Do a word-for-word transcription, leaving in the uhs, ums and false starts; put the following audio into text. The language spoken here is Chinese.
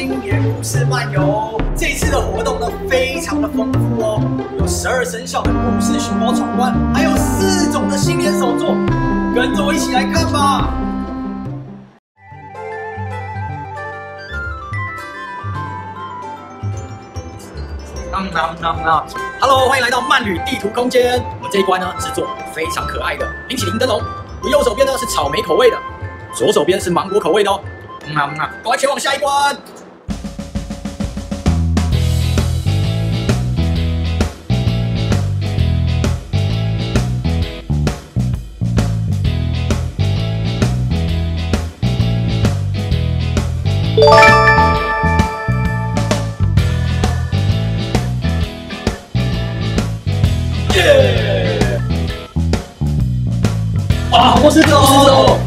经典故事漫游。这次的活动呢，非常的丰富哦，有十二生肖的故事寻宝闯关，还有四种的新年手作，跟着我一起来看吧。 嗯嗯嗯嗯 Hello， 欢迎来到漫旅地图空间。我们这一关呢，制作非常可爱的冰淇淋灯笼。我右手边呢是草莓口味的，左手边是芒果口味的哦。嗯啊嗯啊，赶快前往下一关。耶！啊，我是走。